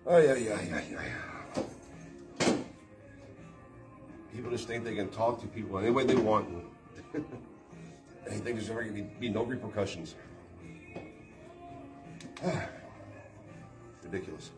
People just think they can talk to people any way they want. And they think there's never going to be no repercussions. Ridiculous.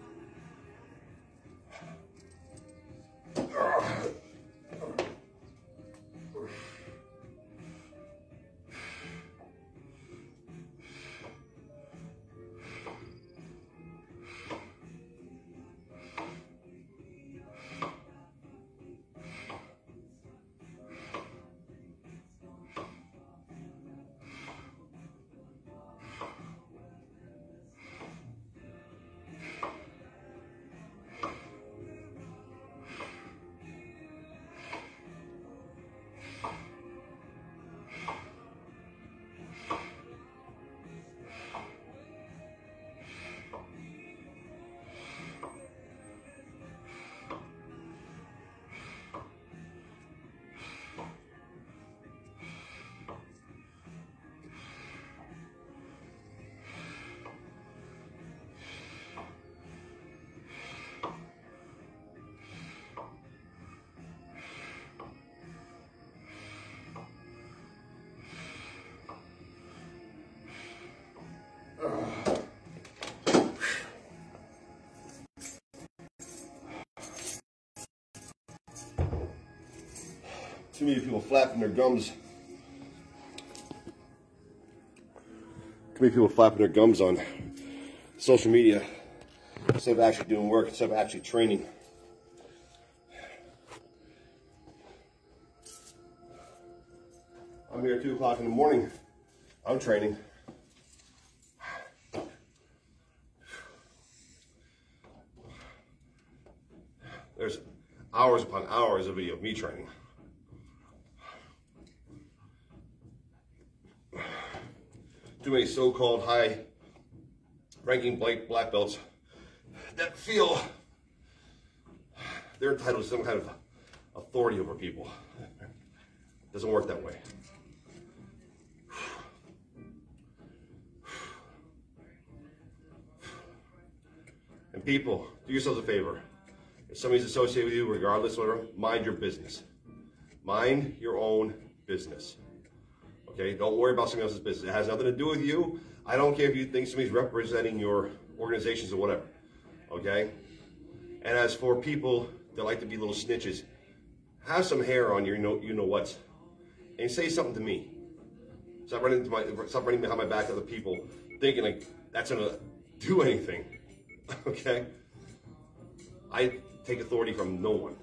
Too many people flapping their gums. Too many people flapping their gums on social media instead of actually doing work, instead of actually training. I'm here at 2 o'clock in the morning. I'm training. There's hours upon hours of video of me training. Too many so-called high-ranking black belts that feel they're entitled to some kind of authority over people. It doesn't work that way. And people, do yourselves a favor. If somebody's associated with you, regardless, whatever, mind your business. Mind your own business. Okay, don't worry about somebody else's business. It has nothing to do with you. I don't care if you think somebody's representing your organizations or whatever. Okay? And as for people that like to be little snitches, have some hair on your you know what, and say something to me. Stop running behind my back to other people, thinking like that's gonna do anything. Okay? I take authority from no one.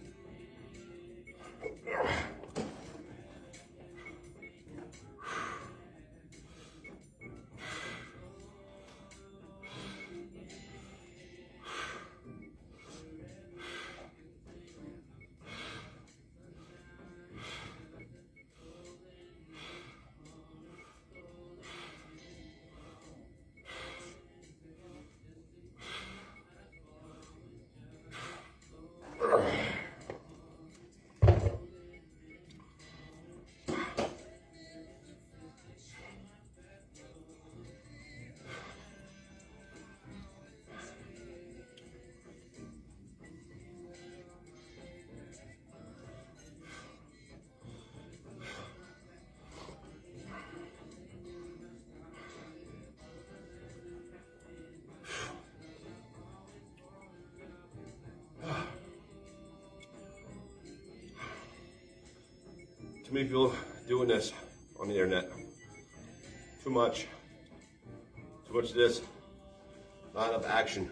Too many people doing this on the internet. Too much. Too much of this. Not enough action.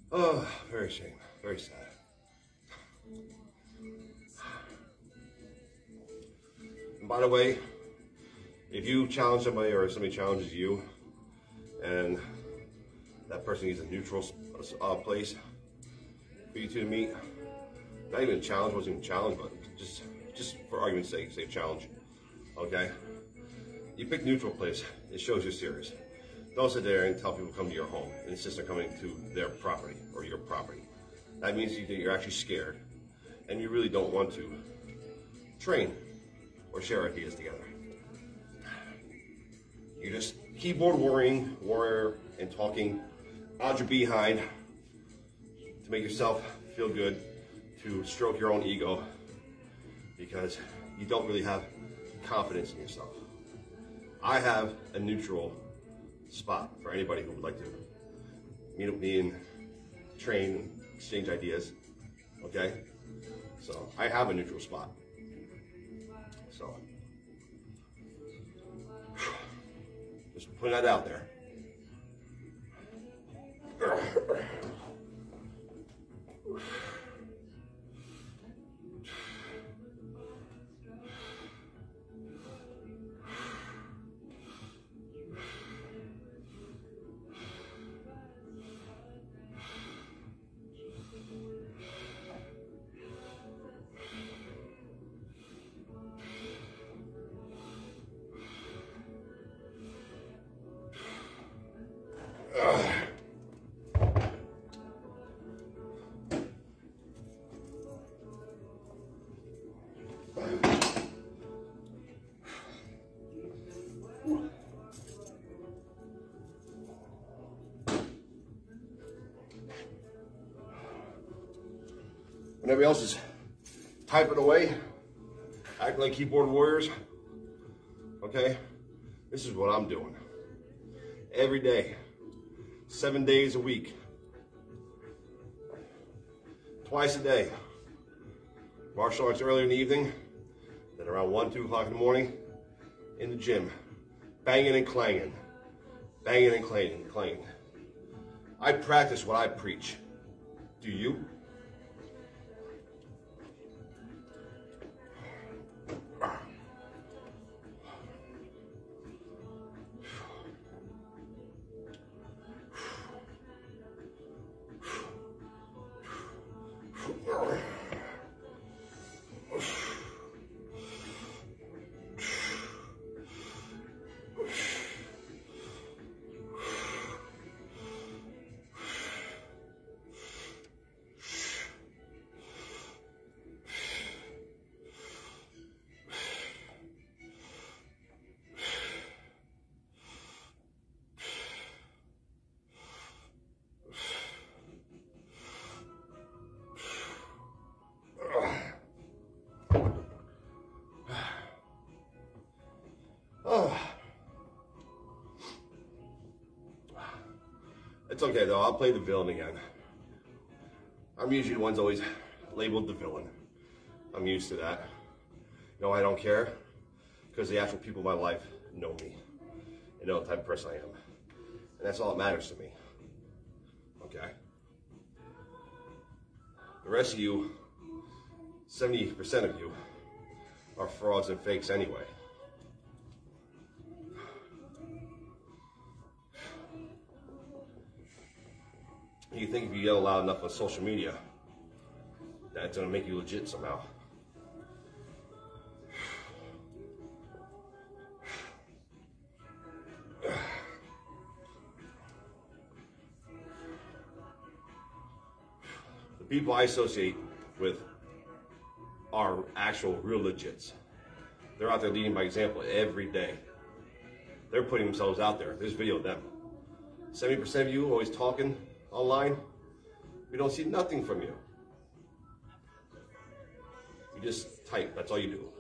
Oh, very shame, very sad. And by the way, if you challenge somebody or somebody challenges you, and that person needs a neutral place for you two to meet, not even a challenge, wasn't even a challenge, but just for argument's sake, say challenge, okay? You pick neutral place, it shows you're serious. Don't sit there and tell people to come to your home and insist they're coming to their property or your property. That means that you're actually scared and you really don't want to train or share ideas together. You're just keyboard warrior and talking out your behind to make yourself feel good, to stroke your own ego because you don't really have confidence in yourself. I have a neutral spot for anybody who would like to meet with me and train and exchange ideas, okay? So I have a neutral spot. So just putting that out there. When everybody else is typing away, acting like keyboard warriors, okay? This is what I'm doing. Every day, 7 days a week, twice a day. Martial arts early in the evening, then around 1, 2 o'clock in the morning, in the gym, banging and clanging, banging and clanging. I practice what I preach. Do you? It's okay though, I'll play the villain again. I'm usually the one's always labeled the villain. I'm used to that. You know why I don't care? Because the actual people in my life know me. They know the type of person I am. And that's all that matters to me. Okay? The rest of you, 70% of you, are frauds and fakes anyway. You think if you yell loud enough on social media, that's gonna make you legit somehow. The people I associate with are actual real legits. They're out there leading by example every day. They're putting themselves out there. There's video of them. 70% of you always talking online, we don't see nothing from you. You just type, that's all you do.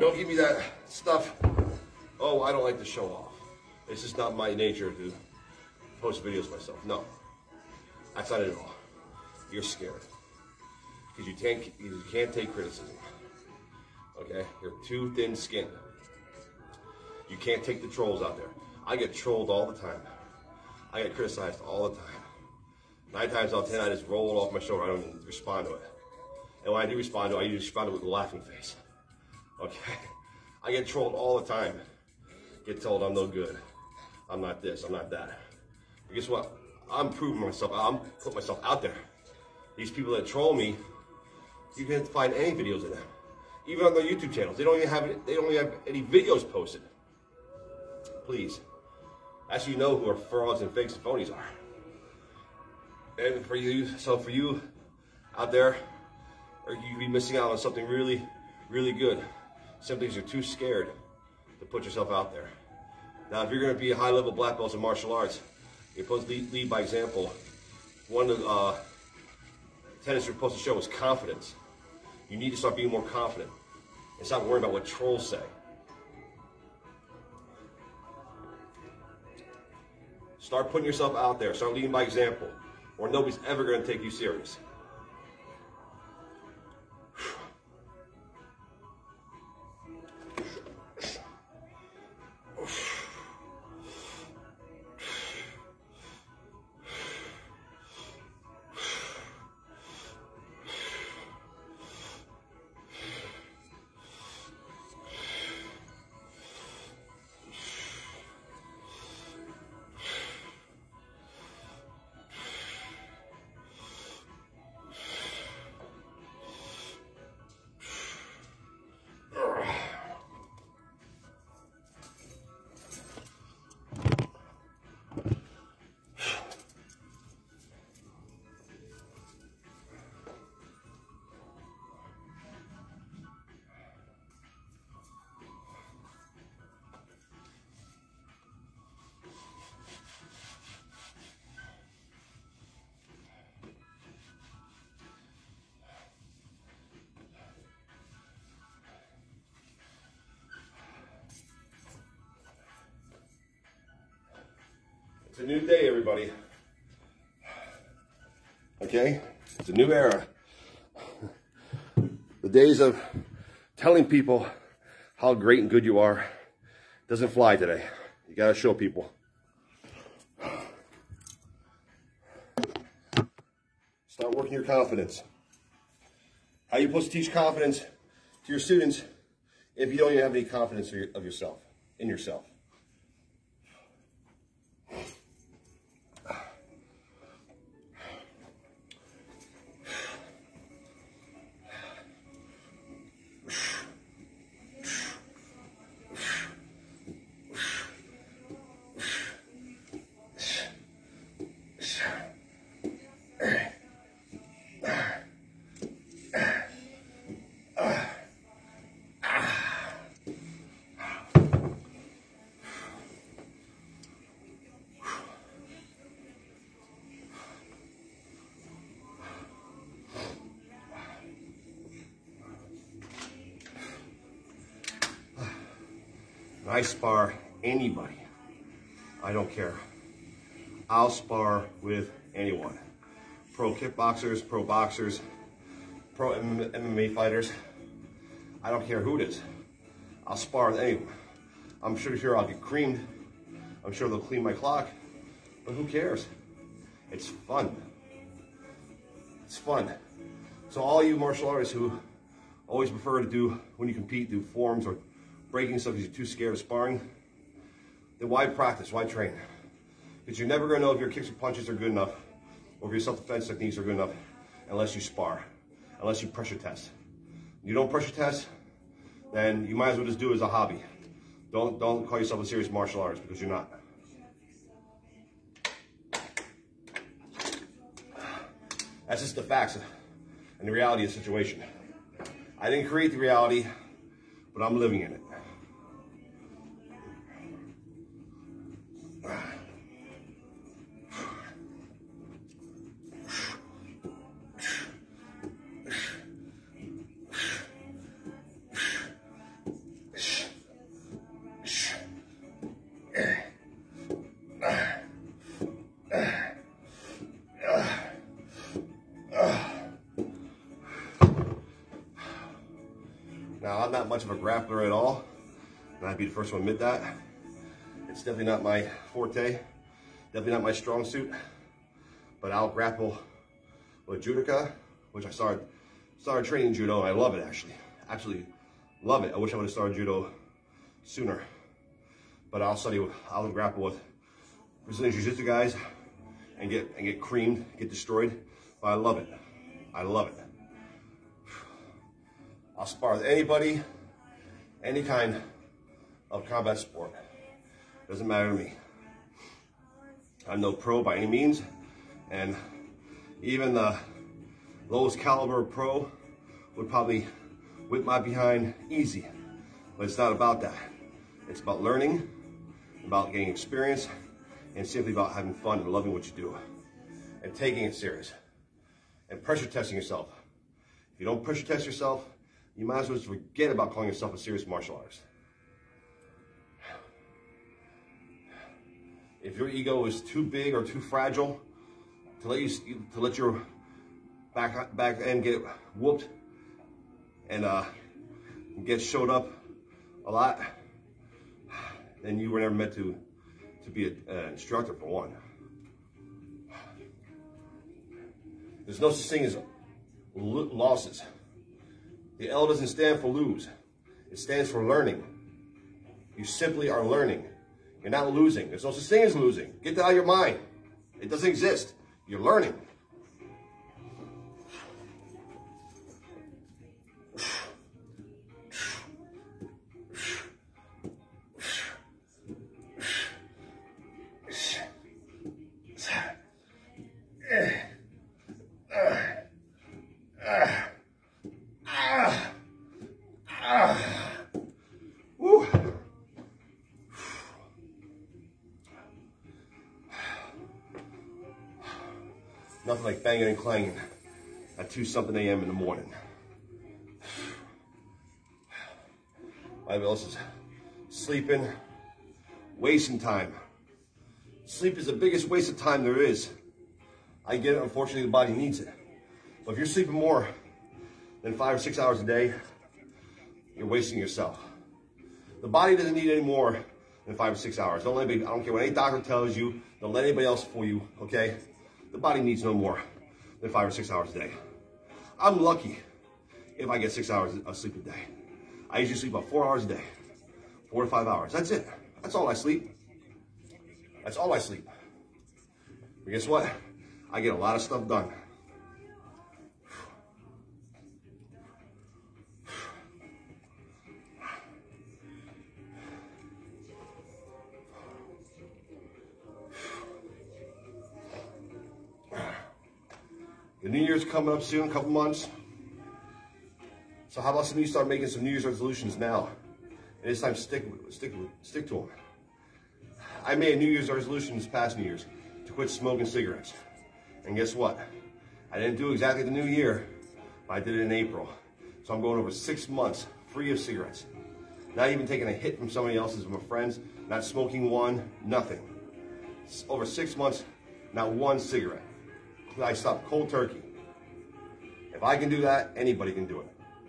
Don't give me that stuff. Oh, I don't like to show off. It's just not my nature to post videos myself. No, that's not it at all. You're scared because you can't take criticism. Okay, you're too thin-skinned. You can't take the trolls out there. I get trolled all the time. I get criticized all the time. 9 times out of 10, I just roll it off my shoulder. I don't even respond to it. And when I do respond to it, I usually respond to it with a laughing face. Okay? I get trolled all the time. Get told I'm no good. I'm not this, I'm not that. But guess what? I'm proving myself. I'm putting myself out there. These people that troll me, you can't find any videos of them. Even on their YouTube channels. They don't even have any videos posted. Please. That's you know who our frauds and fakes and phonies are. And for you out there, or you be missing out on something really, really good. Simply because you're too scared to put yourself out there. Now, if you're going to be a high-level black belt in martial arts, you're supposed to lead by example. One of the tenets you're supposed to show is confidence. You need to start being more confident and stop worrying about what trolls say. Start putting yourself out there. Start leading by example, or nobody's ever going to take you serious. It's a new day, everybody. Okay? It's a new era. The days of telling people how great and good you are doesn't fly today. You gotta show people. Start working your confidence. How are you supposed to teach confidence to your students if you don't even have any confidence of yourself, in yourself? I spar anybody. I don't care. I'll spar with anyone. Pro kickboxers, pro boxers, pro MMA fighters. I don't care who it is. I'll spar with anyone. I'm sure I'll get creamed. I'm sure they'll clean my clock. But who cares? It's fun. It's fun. So all you martial artists who always prefer to do, when you compete, do forms or breaking stuff because you're too scared of sparring, then why practice? Why train? Because you're never going to know if your kicks or punches are good enough or if your self-defense techniques are good enough unless you spar, unless you pressure test. If you don't pressure test, then you might as well just do it as a hobby. Don't call yourself a serious martial artist, because you're not. That's just the facts and the reality of the situation. I didn't create the reality, but I'm living in it. much of a grappler at all, and I'd be the first one to admit that. It's definitely not my forte, definitely not my strong suit, but I'll grapple with judoka, which I started training judo, and I love it actually. Absolutely love it. I wish I would have started judo sooner. But I'll grapple with Brazilian Jiu-Jitsu guys and get creamed, get destroyed. But I love it. I love it. I'll spar with anybody, any kind of combat sport. Doesn't matter to me. I'm no pro by any means, and even the lowest caliber pro would probably whip my behind easy. But it's not about that. It's about learning, about getting experience, and simply about having fun and loving what you do and taking it serious and pressure testing yourself. If you don't pressure test yourself, you might as well just forget about calling yourself a serious martial artist. If your ego is too big or too fragile to let your back end get whooped and get showed up a lot, then you were never meant to be an instructor, for one. There's no such thing as losses. The L doesn't stand for lose. It stands for learning. You simply are learning. You're not losing. There's no such thing as losing. Get that out of your mind. It doesn't exist. You're learning. Nothing like banging and clanging at 2-something a.m. in the morning. Everybody else is sleeping, wasting time. Sleep is the biggest waste of time there is. I get it, unfortunately the body needs it. But if you're sleeping more than 5 or 6 hours a day, you're wasting yourself. The body doesn't need any more than 5 or 6 hours. Don't let anybody, I don't care what any doctor tells you, don't let anybody else fool you, okay? The body needs no more than 5 or 6 hours a day. I'm lucky if I get 6 hours of sleep a day. I usually sleep about 4 hours a day, 4 to 5 hours. That's it. That's all I sleep. That's all I sleep. But guess what? I get a lot of stuff done. The New Year's coming up soon, a couple months. So how about some of you start making some New Year's resolutions now? And this time stick to them. I made a New Year's resolution this past New Year's to quit smoking cigarettes. And guess what? I didn't do exactly the new year, but I did it in April. So I'm going over 6 months free of cigarettes. Not even taking a hit from somebody else's, from my friends, not smoking one, nothing. Over 6 months, not one cigarette. I stopped cold turkey. If I can do that, anybody can do it.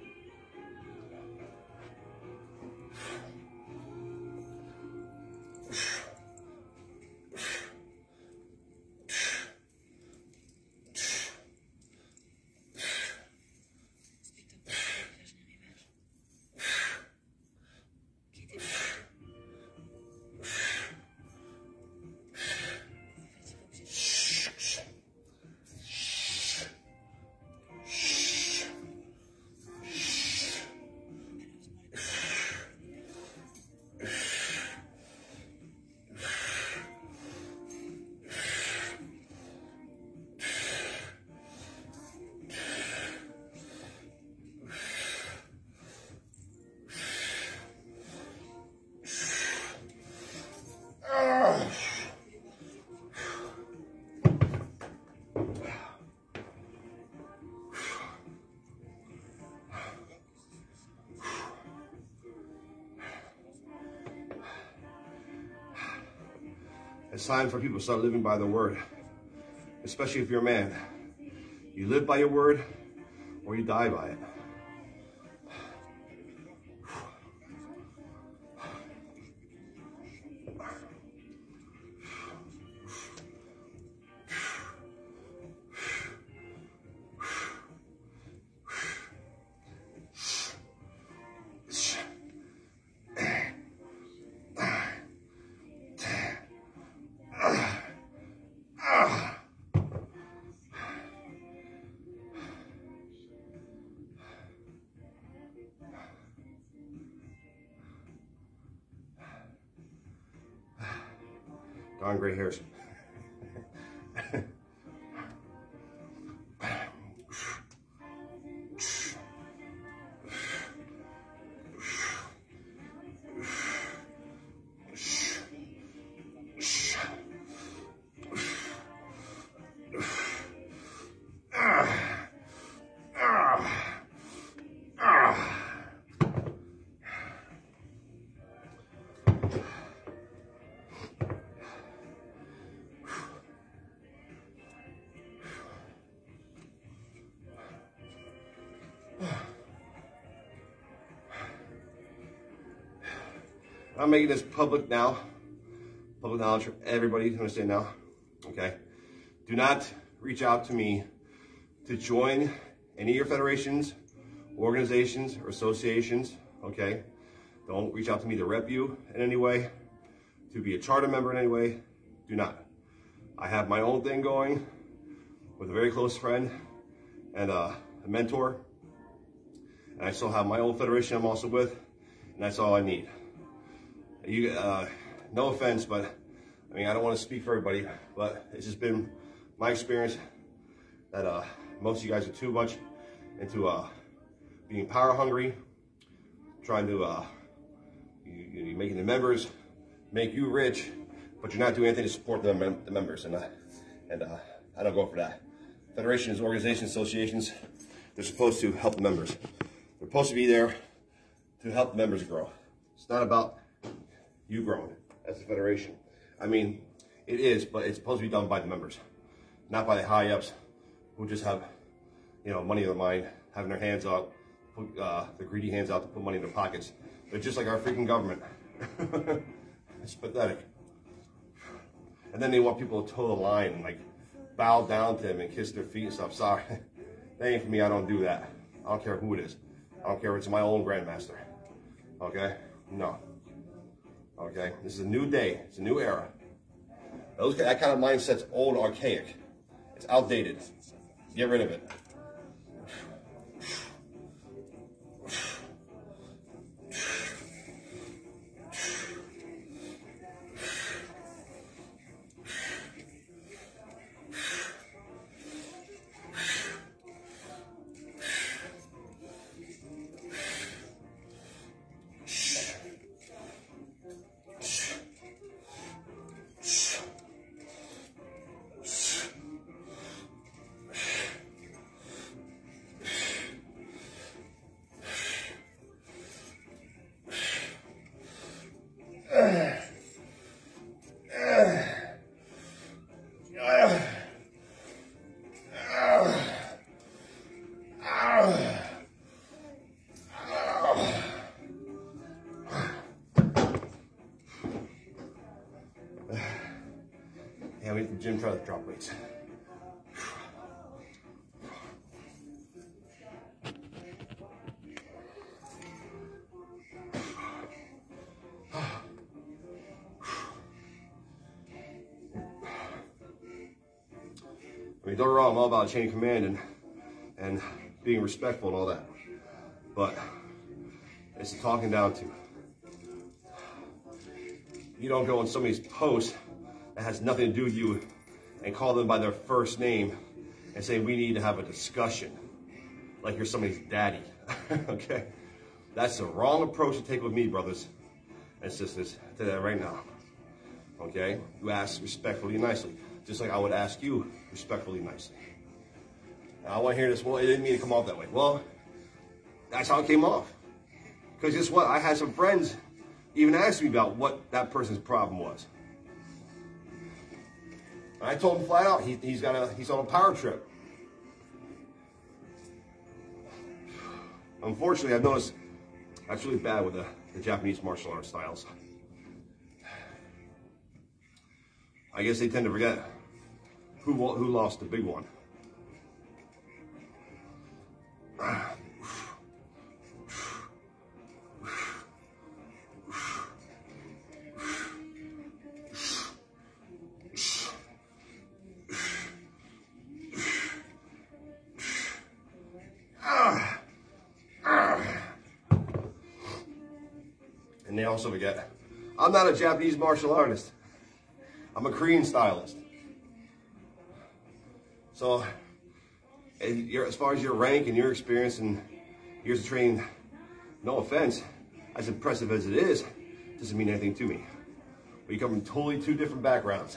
It's time for people to start living by their word, especially if you're a man. You live by your word or you die by it. Darn gray hairs. I'm making this public now, public knowledge for everybody to understand now, okay? Do not reach out to me to join any of your federations, organizations, or associations, okay? Don't reach out to me to rep you in any way, to be a charter member in any way. Do not. I have my own thing going with a very close friend and a mentor, and I still have my own federation I'm also with, and that's all I need. You, no offense, but I mean, I don't want to speak for everybody, but it's just been my experience that most of you guys are too much into being power hungry, trying to you're making the members make you rich, but you're not doing anything to support the members, and I don't go for that. Federations, organizations, associations, they're supposed to help the members. They're supposed to be there to help the members grow. It's not about you growing as a federation. I mean, it is, but it's supposed to be done by the members, not by the high-ups who just have, you know, money in their mind, having their hands out, put the greedy hands out to put money in their pockets. They're just like our freaking government. It's pathetic. And then they want people to toe the line and like bow down to them and kiss their feet and stuff. Sorry, that ain't for me. I don't do that. I don't care who it is. I don't care if it's my own grandmaster. Okay? No. Okay? This is a new day. It's a new era. That kind of mindset's old, archaic. It's outdated. Get rid of it. Yeah, we hit the gym, try to drop weights. I mean, don't get me wrong, I'm all about chain of command and being respectful and all that. But it's the talking down to. You don't go on somebody's post that has nothing to do with you and call them by their first name and say, we need to have a discussion, like you're somebody's daddy, okay? That's the wrong approach to take with me, brothers and sisters, to that right now, okay? You ask respectfully and nicely, just like I would ask you respectfully and nicely. Now, I want to hear this, well, it didn't mean to come off that way. Well, that's how it came off. Because guess what? I had some friends even ask me about what that person's problem was. And I told him flat out, he's on a power trip. Unfortunately, I've noticed that's really bad with the Japanese martial arts styles. I guess they tend to forget who lost the big one. And they also forget, I'm not a Japanese martial artist. I'm a Korean stylist. So, as far as your rank and your experience and years of training, no offense, as impressive as it is, doesn't mean anything to me. We come from totally two different backgrounds.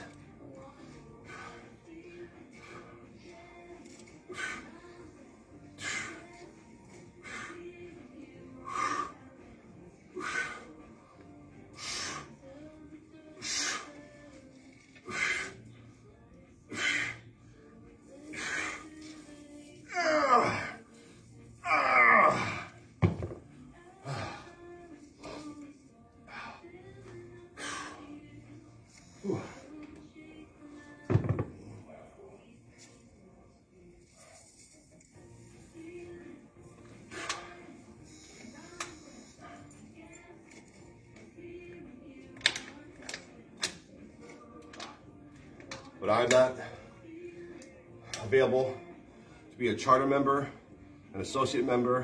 But I'm not available to be a charter member, an associate member,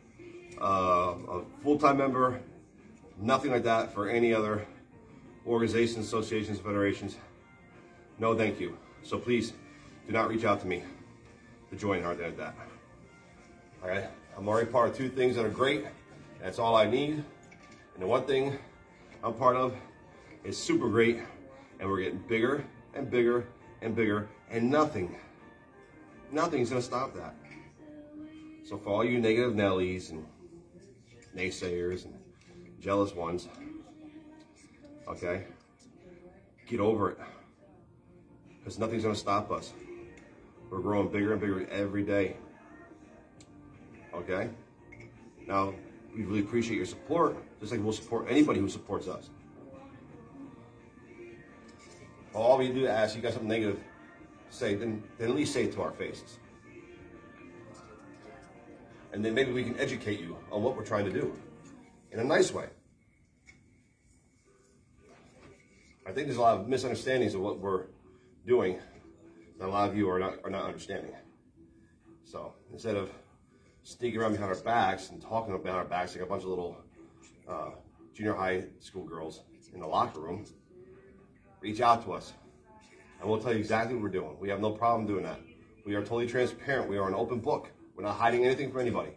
a full-time member, nothing like that for any other organizations, associations, federations. No, thank you. So please do not reach out to me to join or anything like that. All right, I'm already part of two things that are great. That's all I need. And the one thing I'm part of is super great, and we're getting bigger and bigger and bigger, and nothing's gonna stop that. So for all you negative Nellies and naysayers and jealous ones, okay, get over it, because nothing's gonna stop us. We're growing bigger and bigger every day, okay? Now, we really appreciate your support, just like we'll support anybody who supports us. All we do is ask you got something negative to say, then at least say it to our faces. And then maybe we can educate you on what we're trying to do in a nice way. I think there's a lot of misunderstandings of what we're doing that a lot of you are not understanding. So instead of sneaking around behind our backs and talking behind our backs like a bunch of little junior high school girls in the locker room, reach out to us, and we'll tell you exactly what we're doing. We have no problem doing that. We are totally transparent. We are an open book. We're not hiding anything from anybody.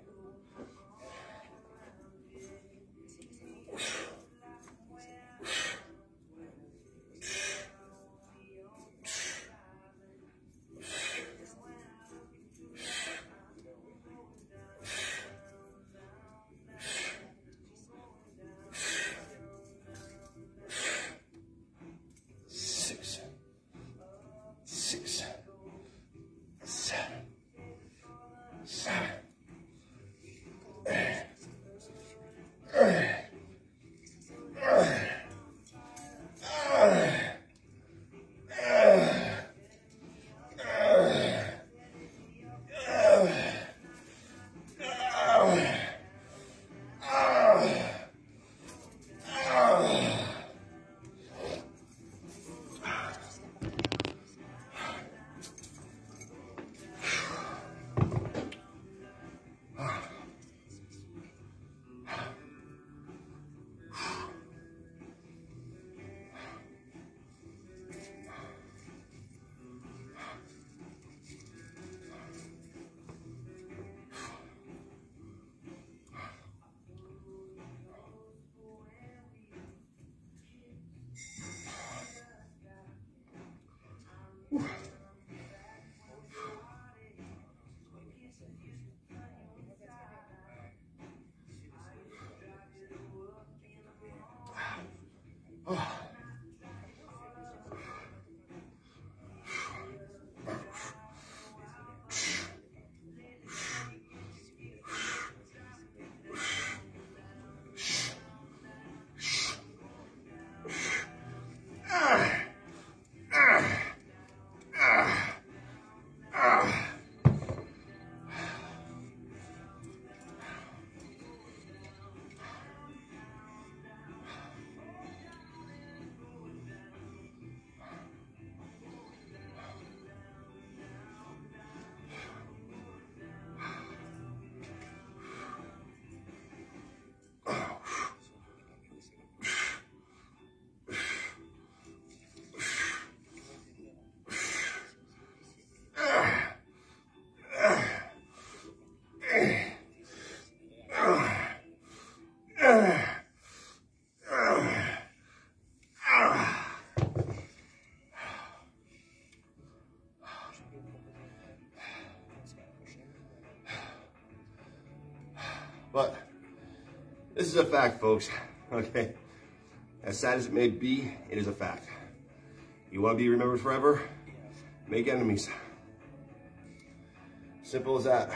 But this is a fact, folks, okay? As sad as it may be, it is a fact. You want to be remembered forever? Make enemies. Simple as that.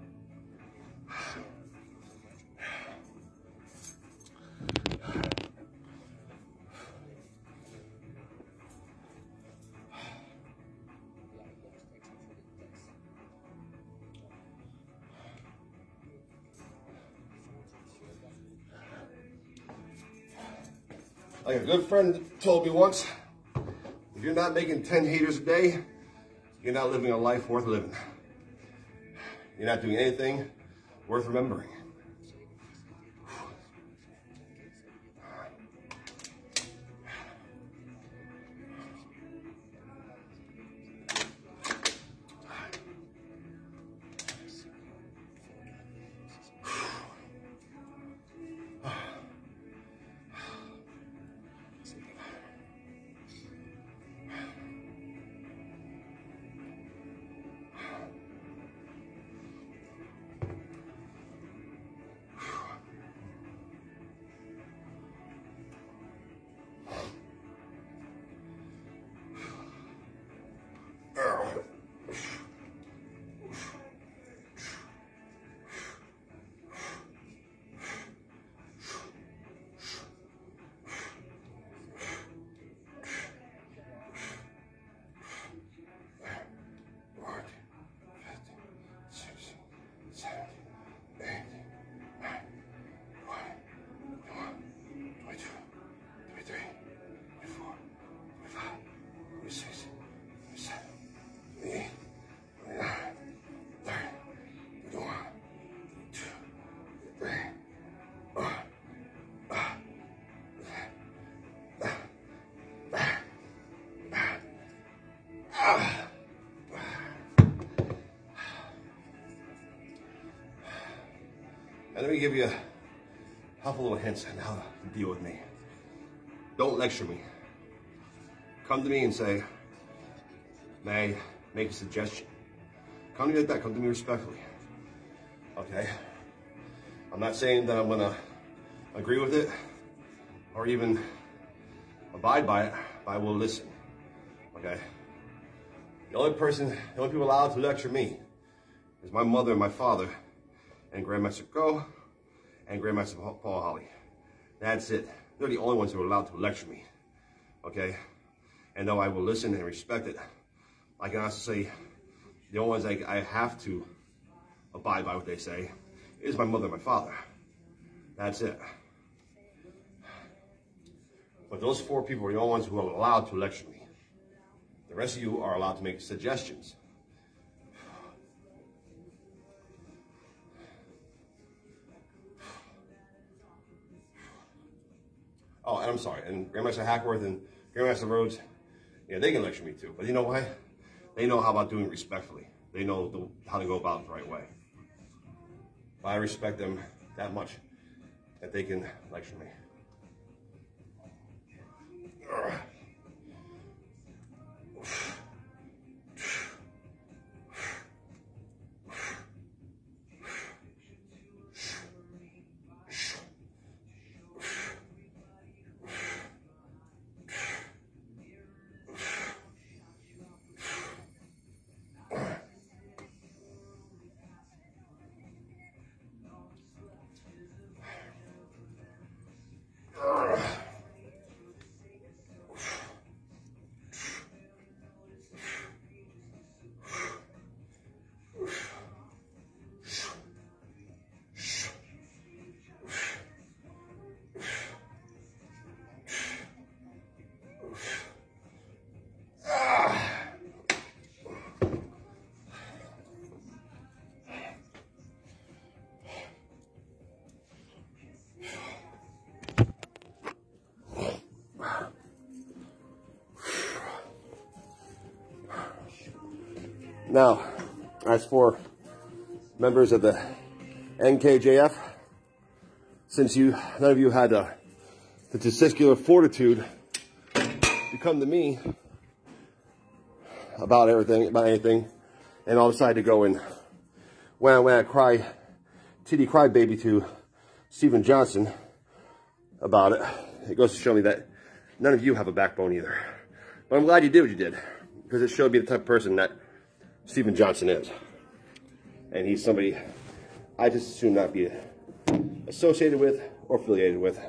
Like a good friend told me once, if you're not making 10 haters a day, you're not living a life worth living. You're not doing anything worth remembering. And let me give you a couple little hints on how to deal with me. Don't lecture me. Come to me and say, may I make a suggestion? Come to me like that, come to me respectfully. Okay? I'm not saying that I'm gonna agree with it or even abide by it, but I will listen. Okay? The only people allowed to lecture me is my mother and my father and Grandmaster Go and Grandmaster Paul Holly. That's it. They're the only ones who are allowed to lecture me. Okay? And though I will listen and respect it, I can also say the only ones I have to abide by what they say is my mother and my father. That's it. But those 4 people are the only ones who are allowed to lecture me. The rest of you are allowed to make suggestions. Oh, and I'm sorry, and Grandmaster Hackworth and Grandmaster Rhodes, yeah, they can lecture me too. But you know why? They know how about doing it respectfully. They know how to go about it the right way. But I respect them that much that they can lecture me. Now, as for members of the NKJF, since none of you had the testicular fortitude to come to me about anything, and all decided to go and when I cry TD crybaby to Steven Johnson about it, it goes to show me that none of you have a backbone either. But I'm glad you did what you did, because it showed me the type of person that Steven Johnson is. And he's somebody I just assume not be associated with or affiliated with.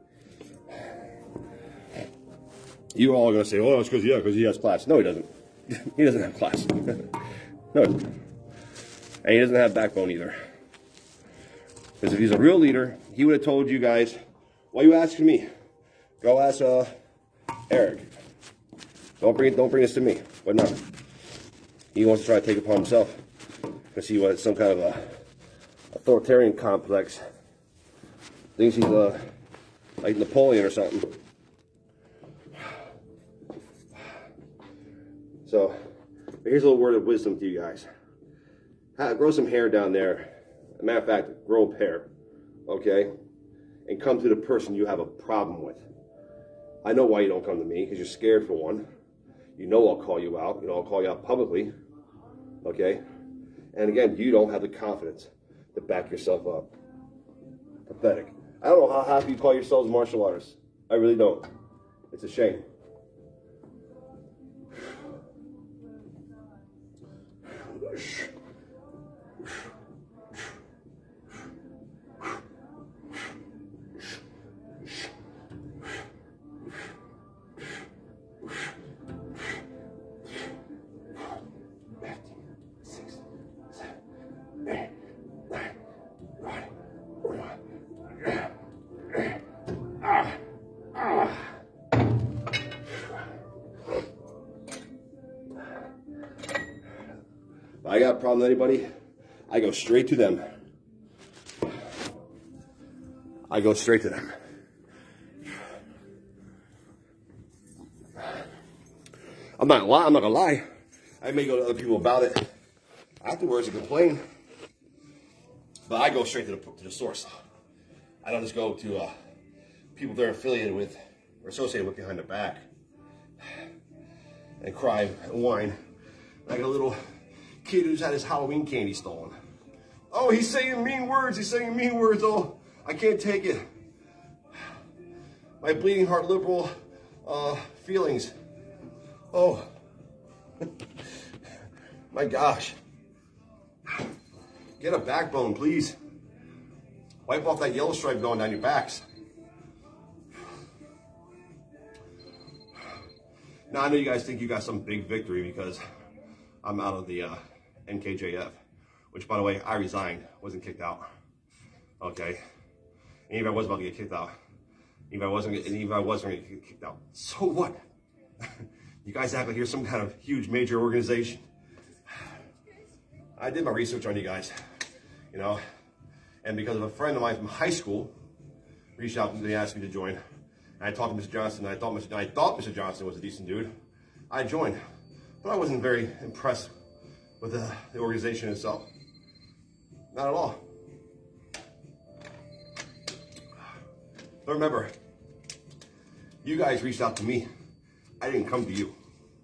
You all are going to say, oh, it's because he has class. No, he doesn't. He doesn't have class. No, he doesn't. And he doesn't have backbone either. Because if he's a real leader, he would have told you guys, why are you asking me? Go ask Eric. Don't bring this to me. But no. He wants to try to take it upon himself. Because he was some kind of a authoritarian complex. Thinks he's like Napoleon or something. So, here's a little word of wisdom to you guys. Grow some hair down there. As a matter of fact, grow up hair. Okay? And come to the person you have a problem with. I know why you don't come to me, because you're scared for one. You know I'll call you out. You know I'll call you out publicly. Okay? And again, you don't have the confidence to back yourself up. Pathetic. I don't know how happy you call yourselves martial artists. I really don't. It's a shame. If I got a problem with anybody, I go straight to them. I go straight to them. I'm not gonna lie. I may go to other people about it afterwards and complain, but I go straight to the source. I don't just go to people they're affiliated with or associated with behind their back and cry and whine like a little kid who's had his Halloween candy stolen. Oh, he's saying mean words. He's saying mean words. Oh, I can't take it. My bleeding heart liberal feelings. Oh, my gosh. Get a backbone, please. Wipe off that yellow stripe going down your backs. Now, I know you guys think you got some big victory because I'm out of the NKJF, which, by the way, I resigned, wasn't kicked out. Okay, and even if I was about to get kicked out, even if I wasn't going to get kicked out, so what? You guys act like you're some kind of huge major organization. I did my research on you guys, you know, and because of a friend of mine from high school reached out and they asked me to join, and I talked to Mr. Johnson, and I thought Mr. Johnson was a decent dude. I joined, but I wasn't very impressed with the organization itself. Not at all. But remember, you guys reached out to me. I didn't come to you.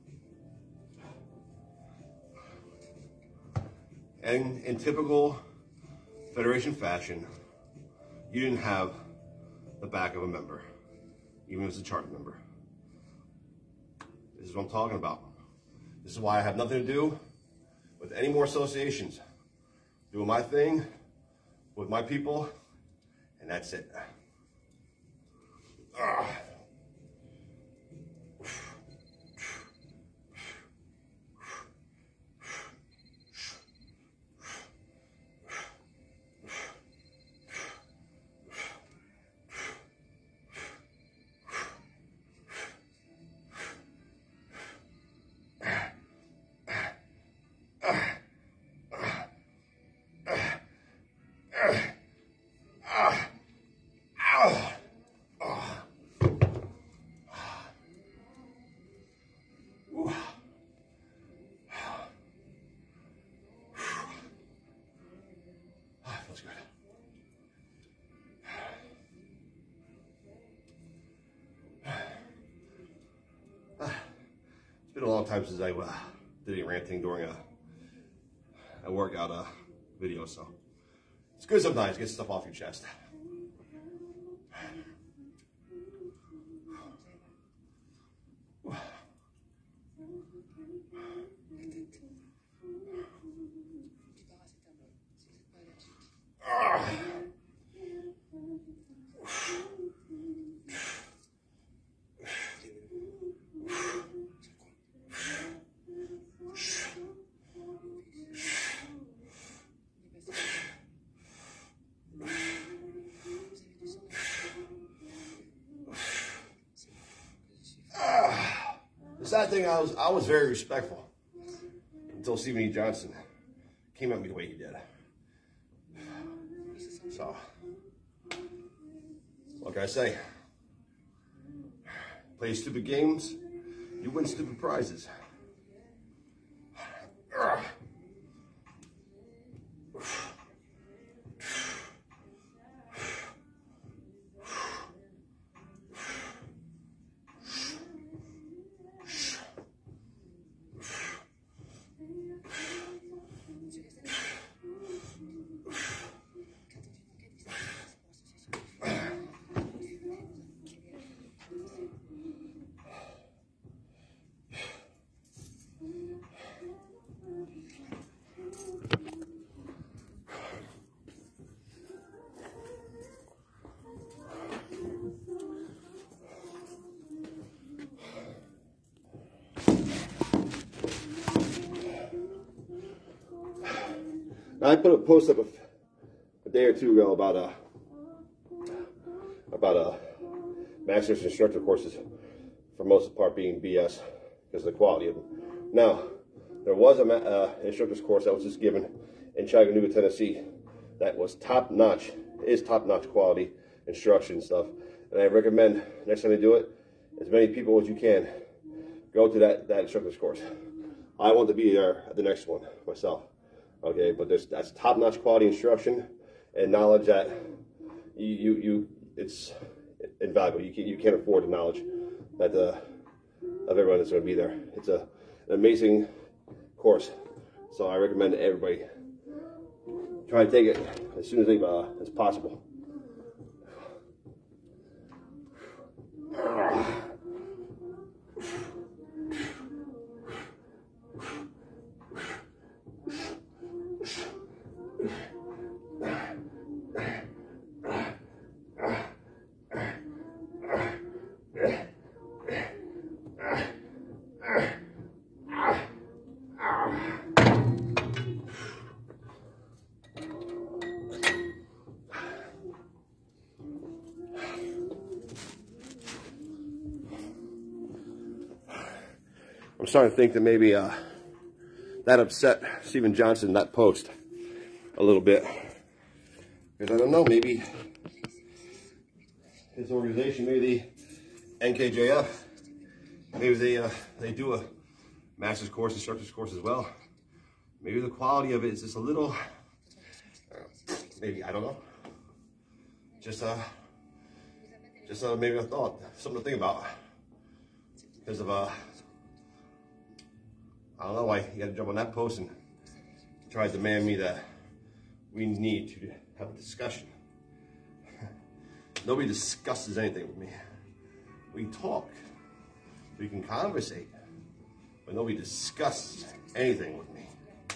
And in typical Federation fashion, you didn't have the back of a member, even as a charter member. This is what I'm talking about. This is why I have nothing to do with any more associations. Doing my thing with my people, and that's it. It's been a long time since I did any ranting during a workout video, so It's good sometimes to get stuff off your chest. The sad thing, I was very respectful until Stephen E. Johnson came at me the way he did. So, what can I say? Play stupid games, you win stupid prizes. I put a post up a day or two ago about master's instructor courses, for most part being BS because of the quality of them. Now, there was an instructor's course that was just given in Chattanooga, Tennessee, that was top-notch, is top-notch quality instruction and stuff. And I recommend next time you do it, as many people as you can, go to that instructor's course. I want to be there at the next one myself. Okay, but that's top-notch quality instruction and knowledge that it's invaluable. You can't afford the knowledge that of everyone that's going to be there. It's an amazing course, so I recommend everybody try to take it as soon as possible. I'm starting to think that maybe that upset Stephen Johnson, that post, a little bit. Because I don't know, maybe his organization, maybe the NKJF, maybe they do a master's course, instructor's course as well. Maybe the quality of it is just a little, maybe, I don't know. Just maybe a thought, something to think about. Because of I don't know why you got to jump on that post and try to demand me that we need to have a discussion. Nobody discusses anything with me. We talk, we can conversate, but nobody discusses anything with me.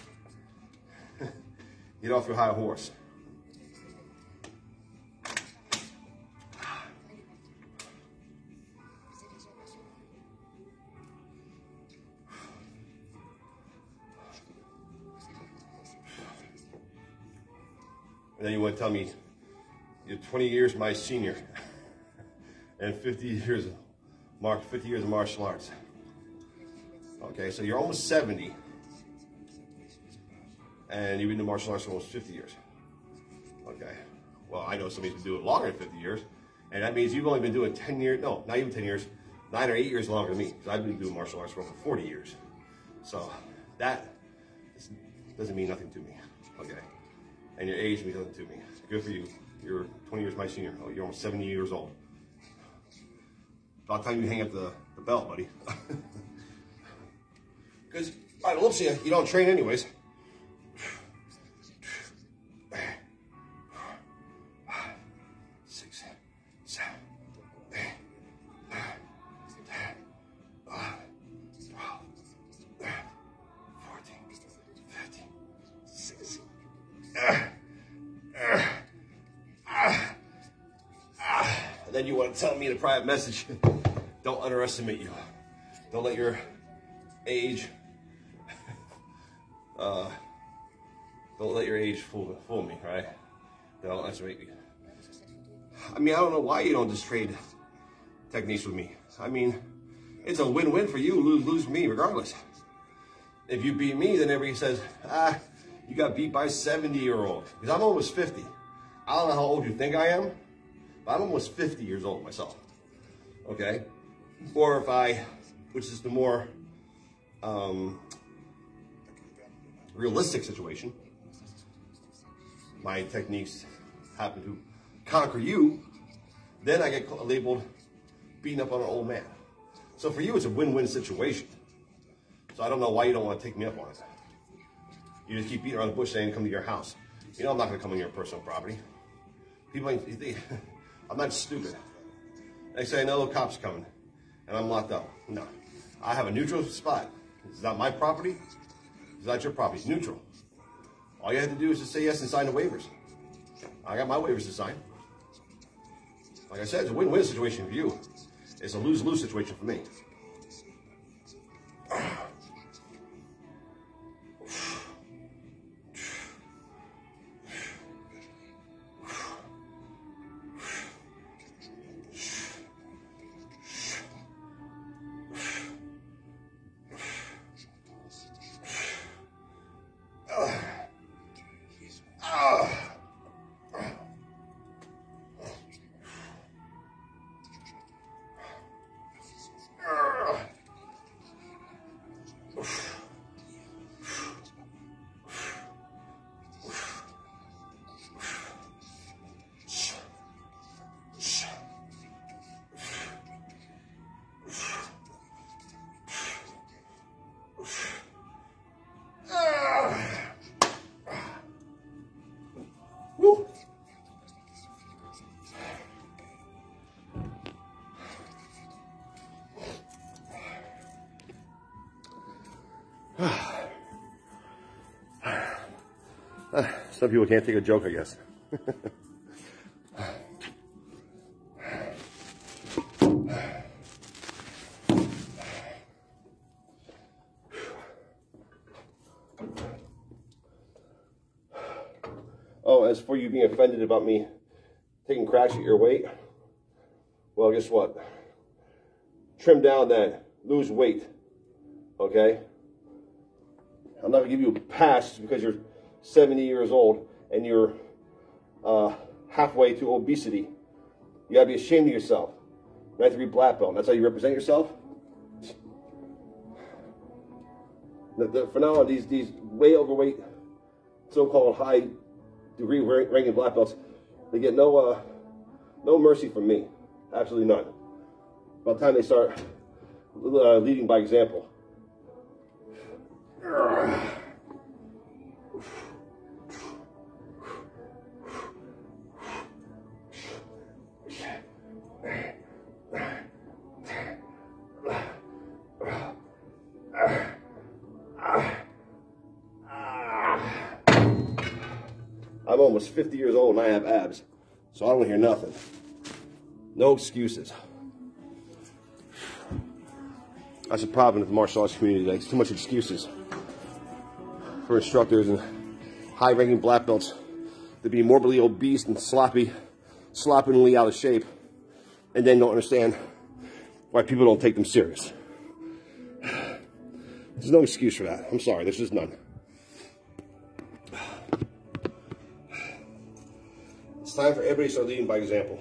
Get off your high horse. And then you want to tell me you're 20 years my senior and 50 years of martial arts. Okay, so you're almost 70 and you've been doing martial arts for almost 50 years. Okay, well, I know somebody's been doing it longer than 50 years, and that means you've only been doing 10 years, no, not even 10 years, 9 or 8 years longer than me, because I've been doing martial arts for over 40 years. So that doesn't mean nothing to me, okay? And your age means nothing to me. Good for you. You're 20 years my senior. Oh, you're almost 70 years old. About time you hang up the belt, buddy. Because by the looks of you, you don't train anyways. then you want to tell me in a private message, don't underestimate you. Don't let your age, don't let your age fool me, right? Don't underestimate me. I mean, I don't know why you don't just trade techniques with me. I mean, it's a win-win for you, lose me, regardless. If you beat me, then everybody says, you got beat by a 70-year-old. Because I'm almost 50. I don't know how old you think I am, but I'm almost 50 years old myself. Okay? Or if which is the more realistic situation, my techniques happen to conquer you, then I get labeled beating up on an old man. So for you, it's a win-win situation. So I don't know why you don't want to take me up on it. You just keep beating around the bush saying come to your house. You know I'm not going to come on your personal property. People ain't, I'm not stupid. They say, no, the cops coming, and I'm locked up. No, I have a neutral spot. It's not my property. It's not your property. It's neutral. All you have to do is just say yes and sign the waivers. I got my waivers to sign. Like I said, it's a win-win situation for you. It's a lose-lose situation for me. Some people can't take a joke, I guess. Oh, as for you being offended about me taking cracks at your weight, well, guess what? Trim down then, lose weight, okay? I'm not gonna give you a pass just because you're 70 years old and you're halfway to obesity. You gotta be ashamed of yourself. 9-3 black belt. That's how you represent yourself. For now on, these way overweight, so-called high degree ranking black belts, they get no mercy from me. Absolutely none. By the time they start leading by example. I'm almost 50 years old and I have abs, so I don't hear nothing. No excuses. That's a problem in the martial arts community. Like, it's too much excuses for instructors and high-ranking black belts to be morbidly obese and sloppily out of shape, and then don't understand why people don't take them serious. There's no excuse for that. I'm sorry, there's just none. It's time for everybody to start leading by example.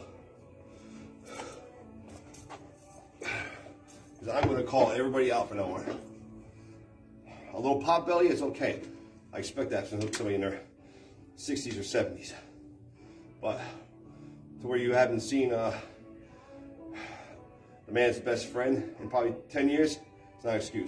Because I'm going to call everybody out from now on. A little pot belly, it's okay. I expect that from somebody in their 60s or 70s. But to where you haven't seen the man's best friend in probably 10 years, it's not an excuse.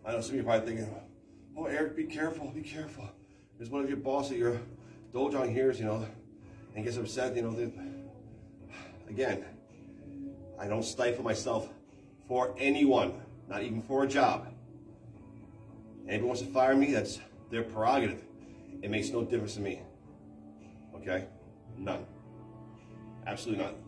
I know some of you are probably thinking, oh, Eric, be careful, be careful. There's one of your boss at your dojo hears, you know, and gets upset, you know. Again, I don't stifle myself for anyone, not even for a job. Anybody wants to fire me, that's their prerogative. It makes no difference to me. Okay? None. Absolutely none.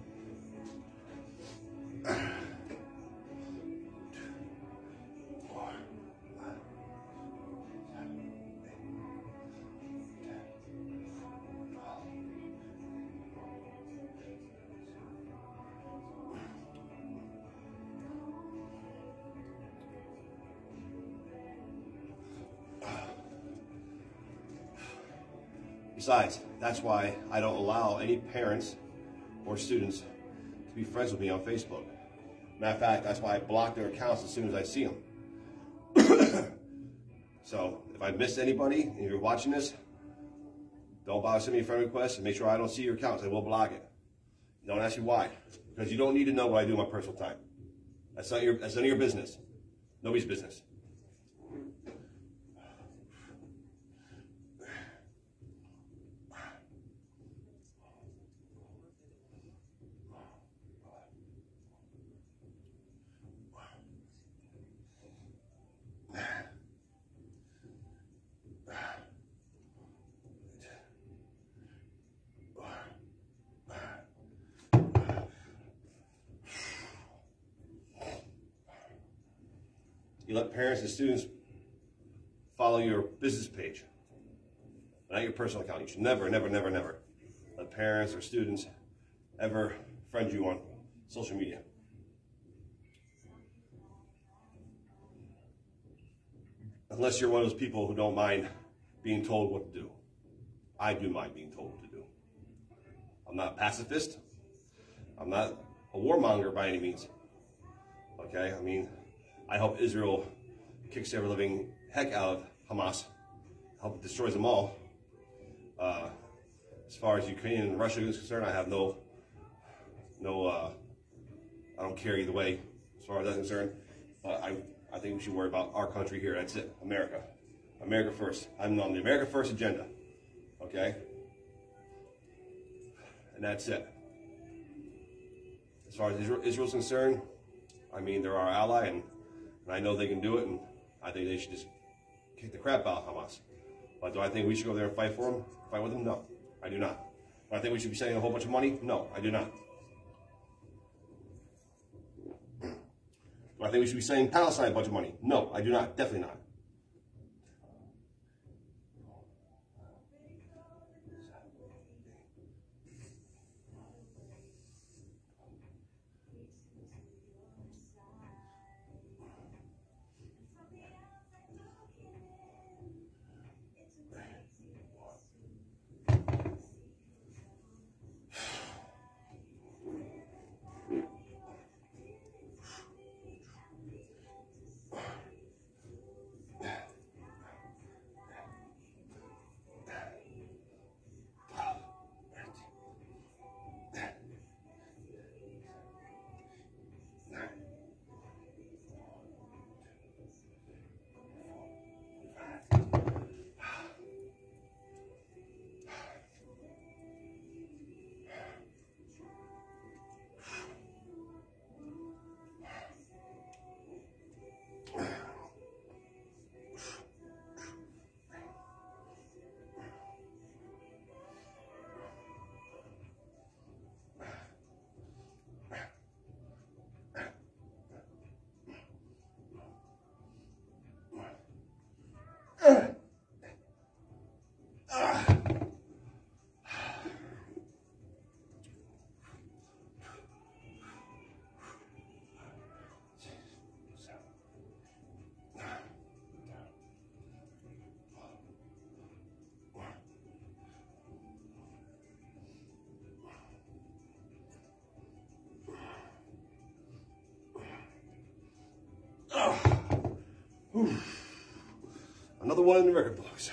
Besides, that's why I don't allow any parents or students to be friends with me on Facebook. Matter of fact, that's why I block their accounts as soon as I see them. So, if I missed anybody, and if you're watching this, don't bother sending me a friend request and make sure I don't see your accounts. I will block it. Don't ask me why, because you don't need to know what I do in my personal time. That's none of your business. Nobody's business. You let parents and students follow your business page, not your personal account. You should never, never, never, never let parents or students ever friend you on social media. Unless you're one of those people who don't mind being told what to do. I do mind being told what to do. I'm not a pacifist. I'm not a warmonger by any means. Okay, I mean, I hope Israel kicks every living heck out of Hamas. I hope it destroys them all. As far as Ukraine and Russia is concerned, I have I don't care either way as far as that's concerned. But I think we should worry about our country here. That's it, America. America first. I'm on the America first agenda. Okay? And that's it. As far as Israel's concerned, I mean, they're our ally, and I know they can do it, and I think they should just kick the crap out of Hamas. But do I think we should go there and fight for them? Fight with them? No, I do not. Do I think we should be sending a whole bunch of money? No, I do not. Do I think we should be sending Palestine a bunch of money? No, I do not. Definitely not. Another one in the record books.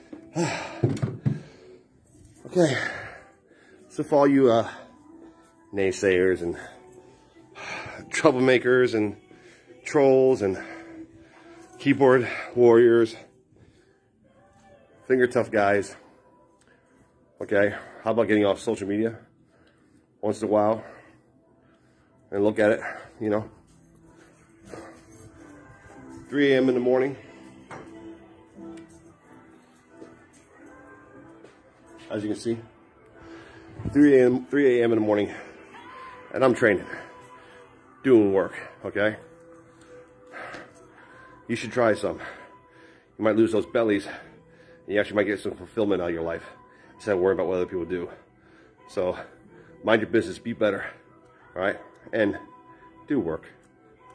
Okay, so for all you naysayers and troublemakers and trolls and keyboard warriors, finger tough guys. Okay, how about getting off social media once in a while and look at it, you know, 3 a.m. in the morning. As you can see, 3 a.m. in the morning, and I'm training, doing work, okay? You should try some. You might lose those bellies, and you actually might get some fulfillment out of your life instead of worrying about what other people do. So, mind your business, be better, all right? And do work.